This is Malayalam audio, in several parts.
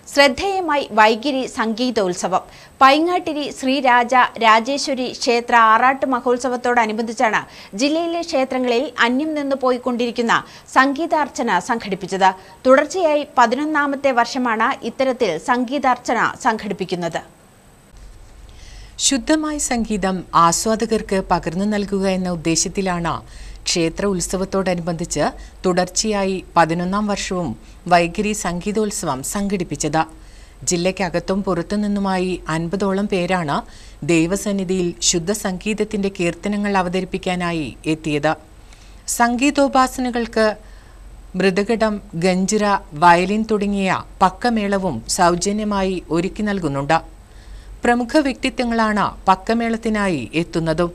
ശ്രദ്ധേയമായി വൈഗിരി സംഗീതോത്സവം പൈങ്ങാട്ടിരി ശ്രീരാജ രാജേശ്വരി ക്ഷേത്ര ആറാട്ട് മഹോത്സവത്തോടനുബന്ധിച്ചാണ് ജില്ലയിലെ ക്ഷേത്രങ്ങളിൽ അന്യം നിന്നു പോയിക്കൊണ്ടിരിക്കുന്ന സംഗീതാർച്ചന സംഘടിപ്പിച്ചത്. തുടർച്ചയായി 11ാമത്തെ വർഷമാണ് ഇത്തരത്തിൽ സംഗീതാർച്ചന സംഘടിപ്പിക്കുന്നത്. ശുദ്ധമായ സംഗീതം ആസ്വാദകർക്ക് പകർന്നു നൽകുക എന്ന ഉദ്ദേശത്തിലാണ് ക്ഷേത്ര ഉത്സവത്തോടനുബന്ധിച്ച് തുടർച്ചയായി 11ാം വർഷവും വൈഗിരി സംഗീതോത്സവം സംഘടിപ്പിച്ചത്. ജില്ലയ്ക്കകത്തും പുറത്തുനിന്നുമായി 50ഓളം പേരാണ് ദൈവസന്നിധിയിൽ ശുദ്ധ സംഗീതത്തിന്റെ കീർത്തനങ്ങൾ അവതരിപ്പിക്കാനായി എത്തിയത്. സംഗീതോപാസനകൾക്ക് മൃദഘടം, ഗഞ്ചിറ, വയലിൻ തുടങ്ങിയ പക്കമേളവും സൗജന്യമായി ഒരുക്കി നൽകുന്നുണ്ട്. പ്രമുഖ വ്യക്തിത്വങ്ങളാണ് പക്കമേളത്തിനായി എത്തുന്നതും.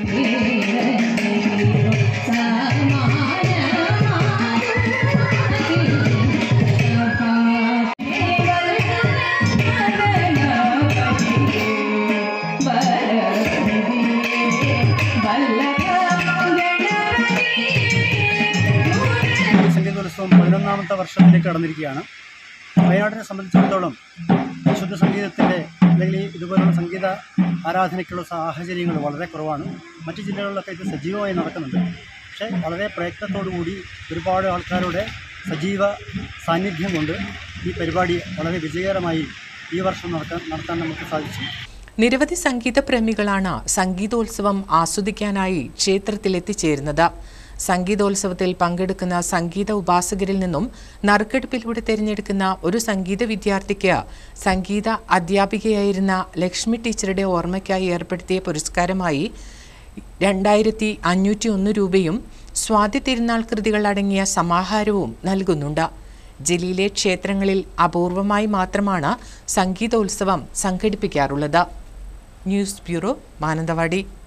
സംഗീതോത്സവം 11ാമത്തെ വർഷത്തിലേക്ക് കടന്നിരിക്കുകയാണ്. വയനാടിനെ സംബന്ധിച്ചിടത്തോളം ശുദ്ധ സംഗീതത്തിൻ്റെ അല്ലെങ്കിൽ ഇതുപോലുള്ള സംഗീത ആരാധനയ്ക്കുള്ള സാഹചര്യങ്ങൾ വളരെ കുറവാണ്. മറ്റ് ജില്ലകളിലൊക്കെ ഇത് സജീവമായി നടക്കുന്നുണ്ട്. പക്ഷേ വളരെ പ്രയത്നത്തോടുകൂടി ഒരുപാട് ആൾക്കാരുടെ സജീവ സാന്നിധ്യം കൊണ്ട് ഈ പരിപാടി വളരെ വിജയകരമായി ഈ വർഷം നടത്താൻ നമുക്ക് സാധിച്ചു. നിരവധി സംഗീത പ്രേമികളാണ് സംഗീതോത്സവം ആസ്വദിക്കാനായി ക്ഷേത്രത്തിലെത്തിച്ചേരുന്നത്. സംഗീതോത്സവത്തിൽ പങ്കെടുക്കുന്ന സംഗീത ഉപാസകരിൽ നിന്നും നറുക്കെടുപ്പിലൂടെ തിരഞ്ഞെടുക്കുന്ന ഒരു സംഗീത വിദ്യാർത്ഥിക്ക് സംഗീത അധ്യാപികയായിരുന്ന ലക്ഷ്മി ടീച്ചറുടെ ഓർമ്മയ്ക്കായി ഏർപ്പെടുത്തിയ പുരസ്കാരമായി 2501 രൂപയും സ്വാതി തിരുനാൾ കൃതികൾ അടങ്ങിയ സമാഹാരവും നൽകുന്നുണ്ട്. ജില്ലയിലെ ക്ഷേത്രങ്ങളിൽ അപൂർവമായി മാത്രമാണ് സംഗീതോത്സവം സംഘടിപ്പിക്കാറുള്ളത്. News bureau, Mananthavady.